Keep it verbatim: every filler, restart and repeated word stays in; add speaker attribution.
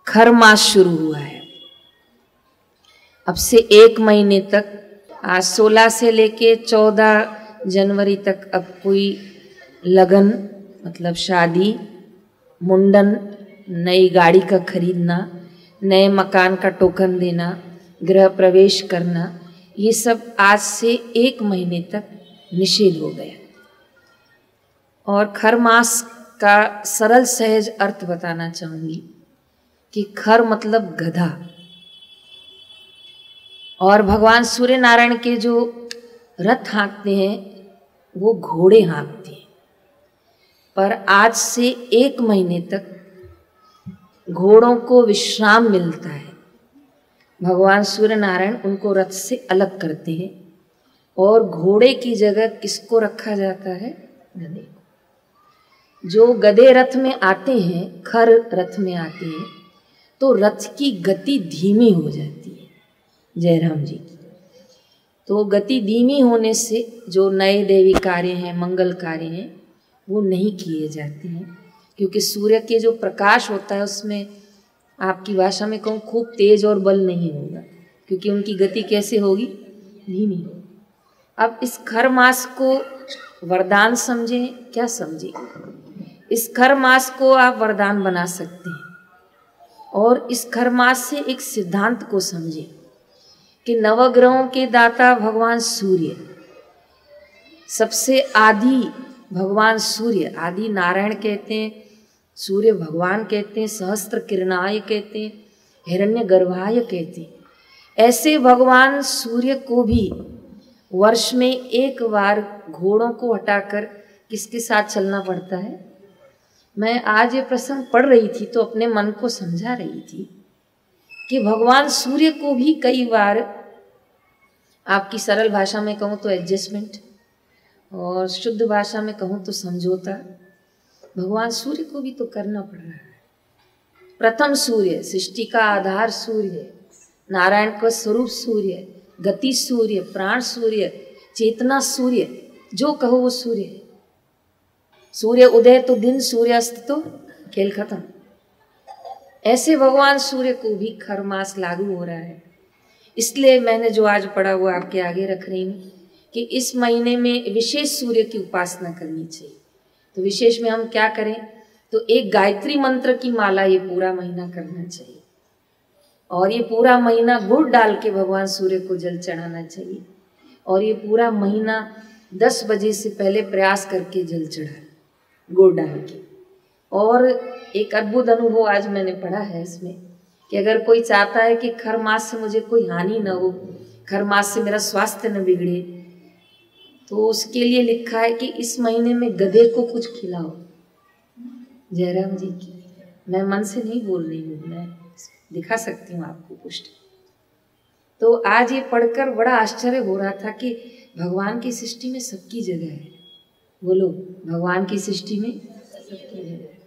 Speaker 1: खर मास शुरू हुआ है। अब से एक महीने तक, आज सोलह से लेके चौदह जनवरी तक अब कोई लगन मतलब शादी, मुंडन, नई गाड़ी का खरीदना, नए मकान का टोकन देना, गृह प्रवेश करना, ये सब आज से एक महीने तक निषेध हो गया। और खर मास का सरल सहज अर्थ बताना चाहूंगी कि खर मतलब गधा, और भगवान सूर्य नारायण के जो रथ हाँकते हैं वो घोड़े हाँकते हैं। पर आज से एक महीने तक घोड़ों को विश्राम मिलता है। भगवान सूर्य नारायण उनको रथ से अलग करते हैं और घोड़े की जगह किसको रखा जाता है? गधे को। जो गधे रथ में आते हैं, खर रथ में आते हैं, तो रथ की गति धीमी हो जाती है। जयराम जी की तो गति धीमी होने से जो नए देवी कार्य हैं, मंगल कार्य हैं, वो नहीं किए जाते हैं, क्योंकि सूर्य के जो प्रकाश होता है उसमें आपकी भाषा में कहूँ खूब तेज और बल नहीं होगा, क्योंकि उनकी गति कैसे होगी? धीमी होगी। अब इस खर मास को वरदान समझें, क्या समझें? इस खर मास को आप वरदान बना सकते हैं और इस खर मास से एक सिद्धांत को समझें कि नवग्रहों के दाता भगवान सूर्य, सबसे आदि भगवान सूर्य, आदि नारायण कहते हैं, सूर्य भगवान कहते हैं, सहस्त्र किरणाय कहते हैं, हिरण्य गर्भाय कहते हैं। ऐसे भगवान सूर्य को भी वर्ष में एक बार घोड़ों को हटाकर किसके साथ चलना पड़ता है? मैं आज ये प्रसंग पढ़ रही थी तो अपने मन को समझा रही थी कि भगवान सूर्य को भी कई बार, आपकी सरल भाषा में कहूँ तो एडजस्टमेंट, और शुद्ध भाषा में कहूँ तो समझौता, भगवान सूर्य को भी तो करना पड़ रहा है। प्रथम सूर्य, सृष्टि का आधार सूर्य, नारायण का स्वरूप सूर्य, गति सूर्य, प्राण सूर्य, चेतना सूर्य, जो कहो वो सूर्य है। सूर्य उदय तो दिन, सूर्य अस्त तो खेल खत्म। ऐसे भगवान सूर्य को भी खर मास लागू हो रहा है। इसलिए मैंने जो आज पढ़ा हुआ आपके आगे रख रही हूँ कि इस महीने में विशेष सूर्य की उपासना करनी चाहिए। तो विशेष में हम क्या करें? तो एक गायत्री मंत्र की माला ये पूरा महीना करना चाहिए, और ये पूरा महीना गुड़ डाल के भगवान सूर्य को जल चढ़ाना चाहिए, और ये पूरा महीना दस बजे से पहले प्रयास करके जल चढ़ाए गुड़ डाल के। और एक अद्भुत अनुभव आज मैंने पढ़ा है इसमें कि अगर कोई चाहता है कि खर मास से मुझे कोई हानि न हो, खर मास से मेरा स्वास्थ्य न बिगड़े, तो उसके लिए लिखा है कि इस महीने में गधे को कुछ खिलाओ। जयराम जी की मैं मन से नहीं बोल रही हूँ, मैं दिखा सकती हूँ आपको पुष्ट। तो आज ये पढ़कर बड़ा आश्चर्य हो रहा था कि भगवान की सृष्टि में सबकी जगह है। बोलो, भगवान की सृष्टि में सबकी जगह है।